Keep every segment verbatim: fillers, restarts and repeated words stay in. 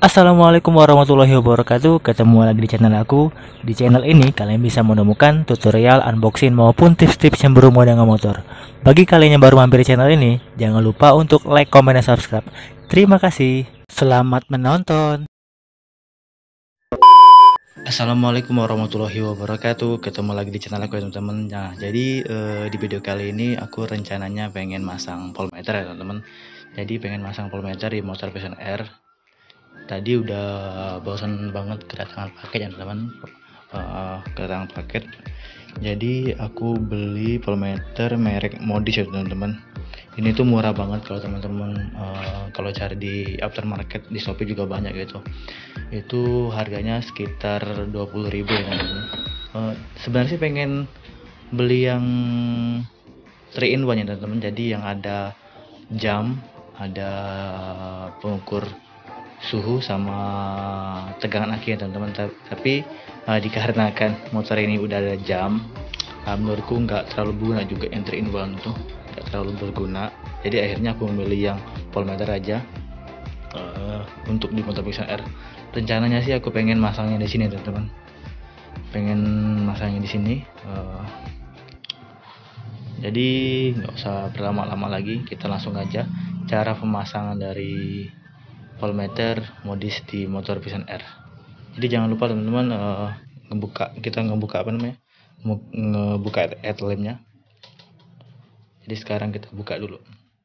Assalamualaikum warahmatullahi wabarakatuh. Ketemu lagi di channel aku. Di channel ini kalian bisa menemukan tutorial, unboxing maupun tips-tips yang berhubungan dengan motor. Bagi kalian yang baru mampir di channel ini, jangan lupa untuk like, comment, dan subscribe. Terima kasih. Selamat menonton. Assalamualaikum warahmatullahi wabarakatuh. Ketemu lagi di channel aku ya teman-teman. Nah, jadi eh, di video kali ini aku rencananya pengen masang voltmeter ya teman-teman. Jadi pengen masang voltmeter di motor Vision R. Tadi udah bosan banget kedatangan paket ya teman-teman, uh, kedatangan paket. Jadi aku beli voltmeter merek Modis ya teman-teman. Ini tuh murah banget kalau teman-teman uh, kalau cari di aftermarket di Shopee juga banyak gitu. Itu harganya sekitar dua puluh ribu ya teman-teman. Uh, sebenarnya sih pengen beli yang three in one ya teman-teman. Jadi yang ada jam, ada pengukur suhu sama tegangan aki ya teman-teman. Tapi uh, dikarenakan motor ini udah ada jam, uh, menurutku nggak terlalu berguna juga yang three in one itu, nggak terlalu berguna. Jadi akhirnya aku memilih yang voltmeter aja uh, untuk di motor Vision R. Rencananya sih aku pengen masangnya di sini teman-teman, pengen masangnya di sini. Uh, jadi nggak usah berlama-lama lagi, kita langsung aja cara pemasangan dari voltmeter Modis di motor Vision R. Jadi jangan lupa teman-teman uh, ngebuka kita ngebuka apa namanya ngebuka headlampnya. Jadi sekarang kita buka dulu.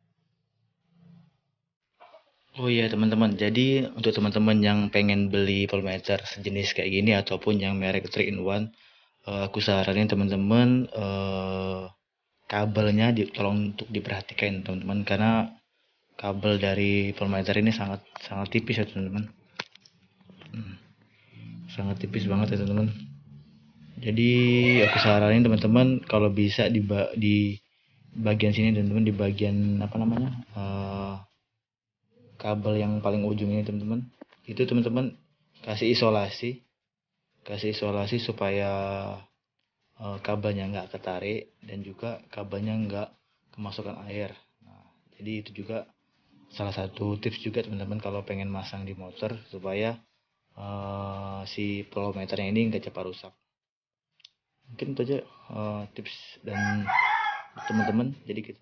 Oh iya teman-teman, jadi untuk teman-teman yang pengen beli voltmeter sejenis kayak gini ataupun yang merek three in one, uh, aku saranin teman-teman uh, kabelnya di, tolong untuk diperhatikan teman-teman, karena kabel dari voltmeter ini sangat sangat tipis ya teman-teman. Hmm, sangat tipis banget ya teman-teman. Jadi aku saranin teman-teman kalau bisa di di bagian sini teman-teman, di bagian apa namanya uh, kabel yang paling ujung ini teman-teman, itu teman-teman kasih isolasi, kasih isolasi supaya uh, kabelnya nggak ketarik dan juga kabelnya nggak kemasukan air. Nah, jadi itu juga salah satu tips juga teman-teman kalau pengen masang di motor supaya uh, si voltmeternya ini nggak cepat rusak. Mungkin itu aja uh, tips dan teman-teman. Jadi kita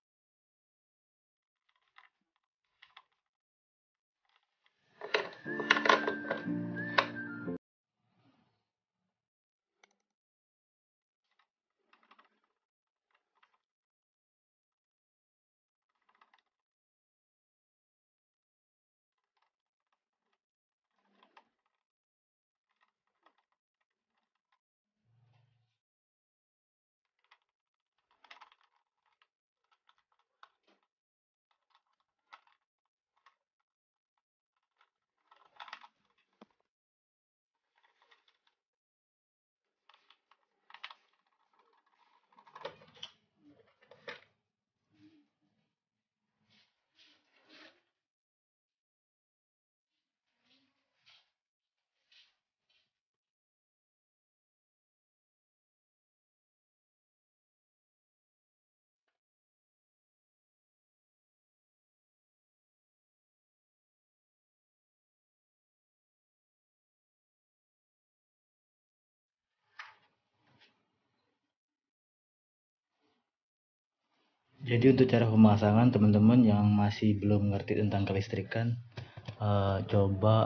Jadi untuk cara pemasangan teman-teman yang masih belum ngerti tentang kelistrikan, uh, coba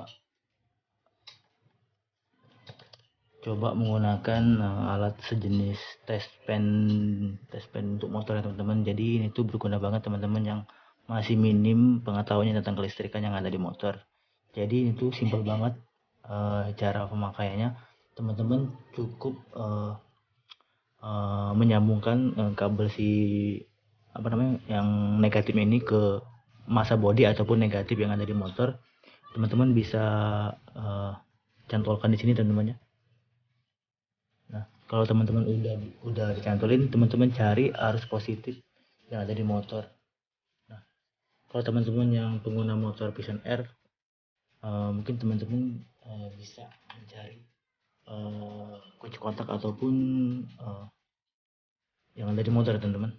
coba menggunakan uh, alat sejenis test pen test pen untuk motor ya teman-teman. Jadi ini tuh berguna banget teman-teman yang masih minim pengetahuannya tentang kelistrikan yang ada di motor. Jadi itu simple banget uh, cara pemakaiannya. Teman-teman cukup uh, uh, menyambungkan uh, kabel si apa namanya yang negatif ini ke masa bodi ataupun negatif yang ada di motor. Teman-teman bisa uh, cantolkan di sini teman-teman ya. Nah, kalau teman-teman udah udah dicantolin, teman-teman cari arus positif yang ada di motor. Nah, kalau teman-teman yang pengguna motor Vision R, uh, mungkin teman-teman uh, bisa mencari uh, kunci kontak ataupun uh, yang ada di motor teman-teman.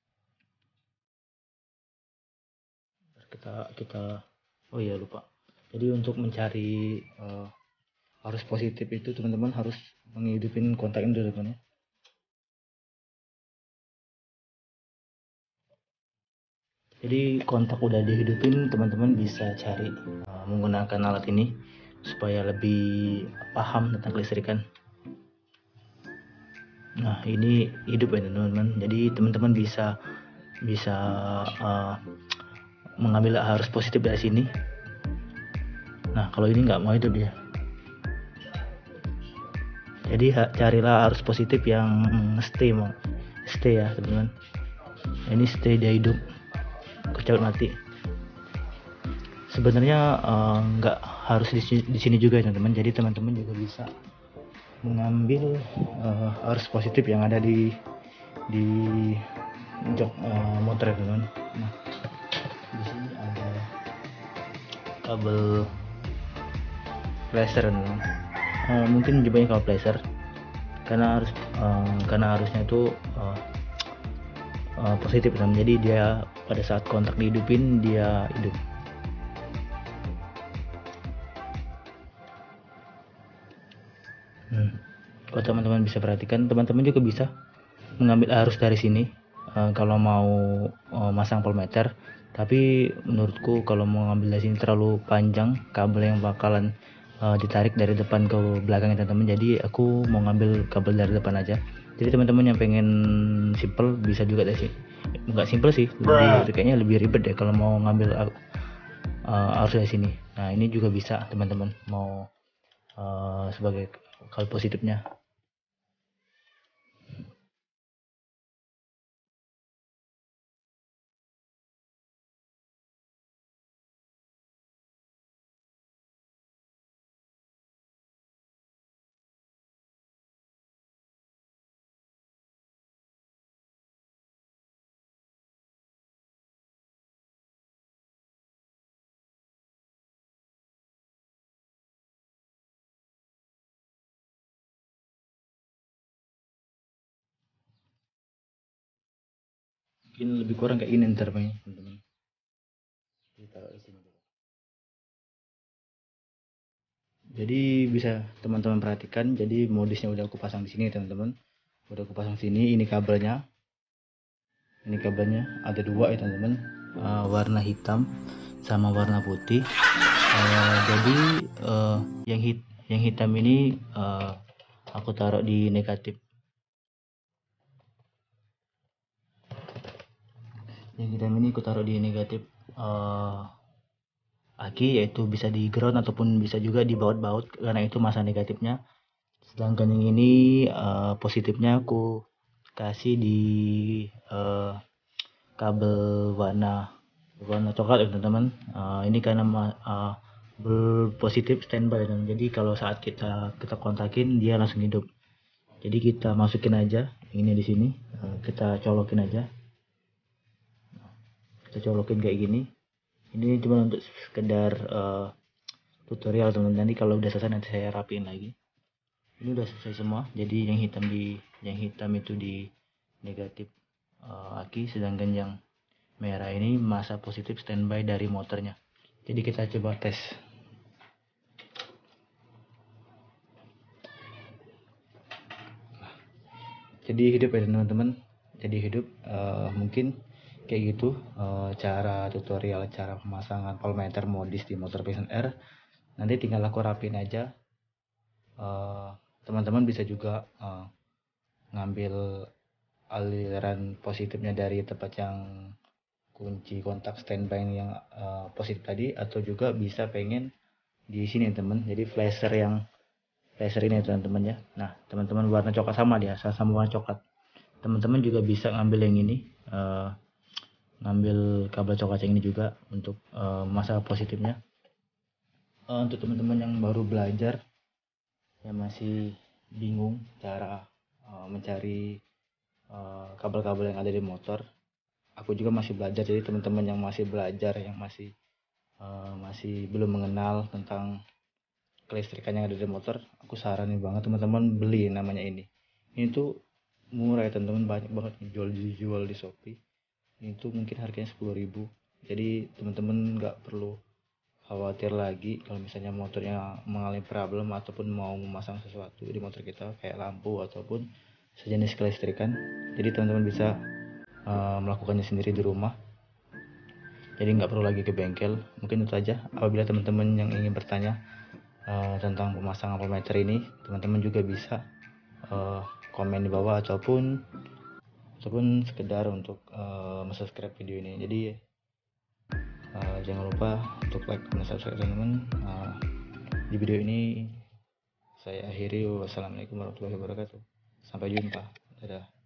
Kita kita oh iya lupa. Jadi untuk mencari uh, arus positif itu teman-teman harus menghidupin kontak ini dulu teman ya. Jadi kontak udah dihidupin, teman-teman bisa cari uh, menggunakan alat ini supaya lebih paham tentang kelistrikan. Nah ini hidup ya teman-teman. Jadi teman-teman bisa bisa uh, mengambil arus positif dari sini. Nah kalau ini nggak mau hidup dia. Jadi carilah arus positif yang stay mau stay ya teman-teman. Ini stay dia hidup, kecabut mati. Sebenarnya nggak uh, harus di, di sini juga ya teman-teman. Jadi teman-teman juga bisa mengambil uh, arus positif yang ada di di jok uh, motor ya teman-teman. Nah di sini ada kabel flasher teman-teman. Uh, mungkin jumlahnya kabel flasher karena harus uh, karena harusnya itu uh, uh, positif teman. Jadi dia pada saat kontak dihidupin dia hidup. Hmm. Kalau teman-teman bisa perhatikan, teman-teman juga bisa mengambil arus dari sini uh, kalau mau uh, masang voltmeter. Tapi menurutku kalau mau ngambil dari sini terlalu panjang kabel yang bakalan uh, ditarik dari depan ke belakang ya teman-teman. Jadi aku mau ngambil kabel dari depan aja. Jadi teman-teman yang pengen simple bisa juga dari sini. Enggak simple sih, lebih kayaknya lebih ribet deh kalau mau ngambil uh, arus dari sini. Nah ini juga bisa teman-teman mau uh, sebagai kabel positifnya. Mungkin lebih kurang kayak ini ntar teman-teman. Ditaruh di sini. Jadi bisa teman-teman perhatikan, jadi modusnya udah aku pasang di sini teman-teman. Udah aku pasang sini, ini kabelnya. Ini kabelnya ada dua ya teman-teman. Uh, warna hitam sama warna putih. Uh, jadi uh, yang hit yang hitam ini uh, aku taruh di negatif. Yang hitam ini aku taruh di negatif uh, aki, yaitu bisa di ground ataupun bisa juga di baut-baut karena itu masa negatifnya. Sedangkan yang ini uh, positifnya aku kasih di uh, kabel warna warna coklat ya teman-teman. Uh, ini karena uh, berpositif standby teman. Jadi kalau saat kita kita kontakin dia langsung hidup. Jadi kita masukin aja ini di sini, uh, kita colokin aja. Kita colokin kayak gini. Ini cuma untuk sekedar uh, tutorial teman-teman. Nanti kalau udah selesai nanti saya rapiin lagi. Ini udah selesai semua. Jadi yang hitam di yang hitam itu di negatif uh, aki, sedangkan yang merah ini masa positif standby dari motornya. Jadi kita coba tes. Jadi hidup ya teman-teman. Jadi hidup uh, mungkin kayak gitu uh, cara tutorial cara pemasangan voltmeter modis di motor Vision R. Nanti tinggal aku rapin aja. Uh, teman-teman bisa juga uh, ngambil aliran positifnya dari tempat yang kunci kontak standby yang uh, positif tadi, atau juga bisa pengen di sini teman. Jadi flasher yang flasher ini teman-teman ya. Nah teman-teman warna coklat sama dia, sama warna coklat. Teman-teman juga bisa ngambil yang ini, uh, ngambil kabel coklat yang ini juga untuk uh, masa positifnya. Uh, untuk teman-teman yang baru belajar yang masih bingung cara uh, mencari uh, kabel-kabel yang ada di motor, aku juga masih belajar. Jadi teman-teman yang masih belajar, yang masih uh, masih belum mengenal tentang kelistrikan yang ada di motor, aku saranin banget teman-teman beli namanya ini. Ini tuh murah ya teman-teman, banyak banget jual dijual di Shopee. Ini tuh mungkin harganya sepuluh ribu. Jadi teman-teman nggak perlu khawatir lagi kalau misalnya motornya mengalami problem ataupun mau memasang sesuatu di motor kita kayak lampu ataupun sejenis kelistrikan. Jadi teman-teman bisa uh, melakukannya sendiri di rumah, jadi nggak perlu lagi ke bengkel. Mungkin itu aja. Apabila teman-teman yang ingin bertanya uh, tentang pemasangan voltmeter ini, teman-teman juga bisa uh, komen di bawah ataupun ataupun sekedar untuk uh, subscribe video ini. Jadi uh, jangan lupa untuk like dan subscribe teman-teman. Uh, di video ini saya akhiri. Wassalamualaikum warahmatullahi wabarakatuh. Sampai jumpa. Dadah.